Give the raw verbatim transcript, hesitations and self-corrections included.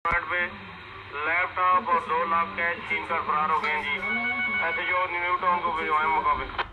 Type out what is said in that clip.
पे लैपटॉप और दो लाख कैश छीन कर फरार हो गए जी। ऐसे जो न्यू टाउन को भिजवाएं मुकाबले।